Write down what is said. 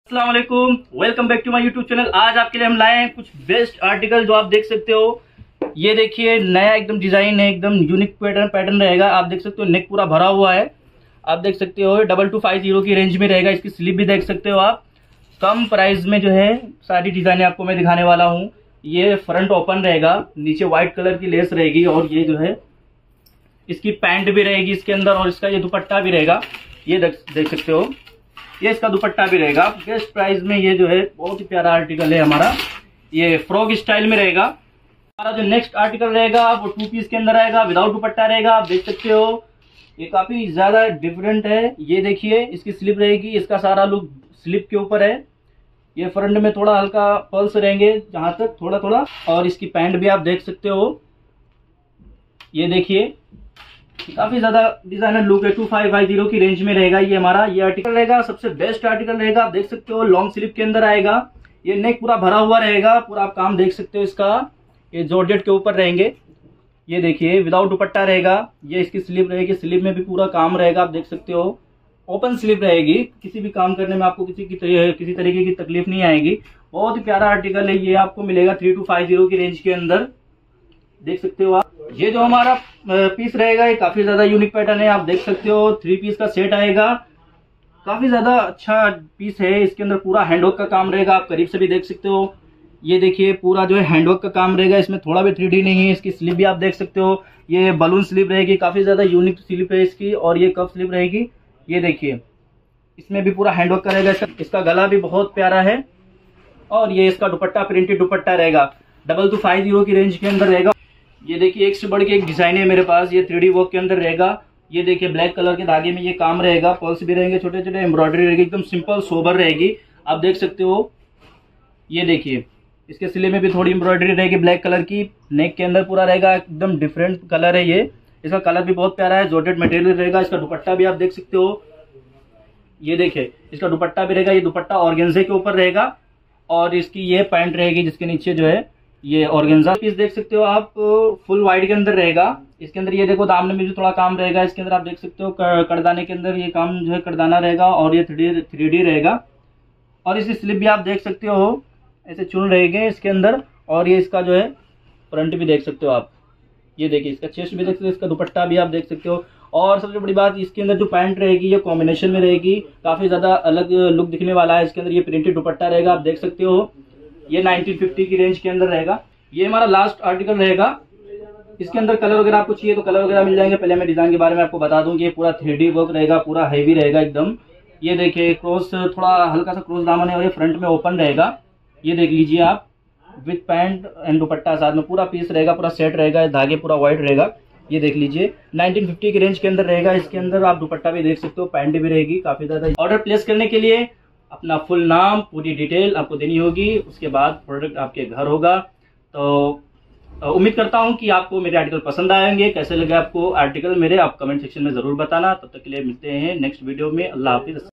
अस्सलाम वालेकुम, welcome back to my YouTube channel. आज आपके लिए हम लाए हैं कुछ बेस्ट आर्टिकल जो आप देख सकते हो। ये देखिए, नया एकदम डिजाइन है, एकदम यूनिक पैटर्न रहेगा। आप देख सकते हो नेक पूरा भरा हुआ है। आप देख सकते हो 2250 की रेंज में रहेगा। इसकी स्लीव भी देख सकते हो आप। कम प्राइस में जो है सारी डिजाइने आपको मैं दिखाने वाला हूँ। ये फ्रंट ओपन रहेगा, नीचे व्हाइट कलर की लेस रहेगी और ये जो है इसकी पैंट भी रहेगी इसके अंदर और इसका ये दुपट्टा भी रहेगा। ये देख सकते हो, ये इसका दुपट्टा भी रहेगा। बेस्ट प्राइस में ये जो है बहुत ही प्यारा आर्टिकल है हमारा। ये फ्रॉक स्टाइल में रहेगा। हमारा जो नेक्स्ट आर्टिकल रहेगा वो 2 पीस के अंदर रहेगा, विदाउट दुपट्टा रहेगा। आप देख सकते हो ये काफी ज्यादा डिफरेंट है। ये देखिए, इसकी स्लिप रहेगी, इसका सारा लुक स्लिप के ऊपर है। ये फ्रंट में थोड़ा हल्का पल्स रहेंगे जहां तक थोड़ा थोड़ा, और इसकी पैंट भी आप देख सकते हो। ये देखिए, काफी ज्यादा डिजाइनर लुक है। 2550 की रेंज में रहेगा ये हमारा। ये आर्टिकल रहेगा सबसे बेस्ट आर्टिकल रहेगा। आप देख सकते हो लॉन्ग स्लीव के अंदर आएगा। ये नेक पूरा भरा हुआ रहेगा, पूरा आप काम देख सकते हो इसका। ये जॉर्जेट के ऊपर रहेंगे। ये देखिए, विदाउट दुपट्टा रहेगा। ये इसकी स्लीव रहेगी, स्लीव में भी पूरा काम रहेगा। आप देख सकते हो ओपन स्लीव रहेगी। किसी भी काम करने में आपको किसी तरीके की तकलीफ नहीं आएगी। बहुत ही प्यारा आर्टिकल है। ये आपको मिलेगा 3250 की रेंज के अंदर। देख सकते हो आप। ये जो हमारा पीस रहेगा ये काफी ज्यादा यूनिक पैटर्न है। आप देख सकते हो 3 पीस का सेट आएगा। काफी ज्यादा अच्छा पीस है। इसके अंदर पूरा हैंडवर्क का काम रहेगा। आप करीब से भी देख सकते हो। ये देखिए, पूरा जो है हैंडवर्क का काम रहेगा। इसमें थोड़ा भी 3D नहीं है। इसकी स्लीव भी आप देख सकते हो। ये बलून स्लीव रहेगी, काफी ज्यादा यूनिक स्लीव है इसकी। और ये कप स्लीव रहेगी। ये देखिए, इसमें भी पूरा हैंडवर्क का रहेगा। इसका गला भी बहुत प्यारा है। और ये इसका दुपट्टा प्रिंटेड दुपट्टा रहेगा। 2250 की रेंज के अंदर रहेगा। ये देखिए, एक से बढ़ के एक डिजाइन है मेरे पास। ये 3D वर्क के अंदर रहेगा। ये देखिए, ब्लैक कलर के धागे में ये काम रहेगा। पल्स भी रहेंगे छोटे छोटे, एम्ब्रॉयडरी रहेगी, एकदम सिंपल सोबर रहेगी। आप देख सकते हो। ये देखिए, इसके सिले में भी थोड़ी एम्ब्रॉयडरी रहेगी ब्लैक कलर की। नेक के अंदर पूरा रहेगा, एकदम डिफरेंट कलर है ये। इसका कलर भी बहुत प्यारा है, जॉर्जेट मटेरियल रहेगा। इसका दुपट्टा भी आप देख सकते हो। ये देखिए, इसका दुपट्टा भी रहेगा। ये दुपट्टा ऑर्गेन्जे के ऊपर रहेगा और इसकी ये पैंट रहेगी जिसके नीचे जो है ये ऑर्गेन्जा पीस देख सकते हो आप। फुल वाइट के अंदर रहेगा। इसके अंदर ये देखो, दामन में भी थोड़ा काम रहेगा। इसके अंदर आप देख सकते हो कड़दाने के अंदर ये काम जो है कड़दाना रहेगा और ये 3D रहेगा। और इसकी स्लिप भी आप देख सकते हो, ऐसे चुन रहेंगे इसके अंदर। और ये इसका जो है फ्रंट भी देख सकते हो आप। ये देखिए, इसका चेस्ट भी देख सकते हो, इसका दुपट्टा भी आप देख सकते हो। और सबसे बड़ी बात, इसके अंदर जो पैंट रहेगी ये कॉम्बिनेशन में रहेगी। काफी ज्यादा अलग लुक दिखने वाला है। इसके अंदर ये प्रिंटेड दुपट्टा रहेगा। आप देख सकते हो। ये 1950 की रेंज के अंदर रहेगा। ये हमारा लास्ट आर्टिकल रहेगा। इसके अंदर कलर वगैरह आपको चाहिए तो कलर वगैरह मिल जाएंगे। पहले मैं डिजाइन के बारे में आपको बता दूं कि ये पूरा 3D वर्क रहेगा, पूरा हैवी रहेगा एकदम। ये देखिए, क्रॉस थोड़ा हल्का सा क्रॉस दामन है और ये फ्रंट में ओपन रहेगा। ये देख लीजिए आप, विथ पैंट एंड दुपट्टा साथ में पूरा पीस रहेगा, पूरा सेट रहेगा। धागे पूरा व्हाइट रहेगा। ये देख लीजिए, 1950 की रेंज के अंदर रहेगा। इसके अंदर आप दुपट्टा भी देख सकते हो, पैंट भी रहेगी। काफी ज्यादा। ऑर्डर प्लेस करने के लिए अपना फुल नाम, पूरी डिटेल आपको देनी होगी। उसके बाद प्रोडक्ट आपके घर होगा। तो उम्मीद करता हूं कि आपको मेरे आर्टिकल पसंद आएंगे। कैसे लगे आपको आर्टिकल मेरे, आप कमेंट सेक्शन में जरूर बताना। तब तक के लिए मिलते हैं नेक्स्ट वीडियो में। अल्लाह हाफिज।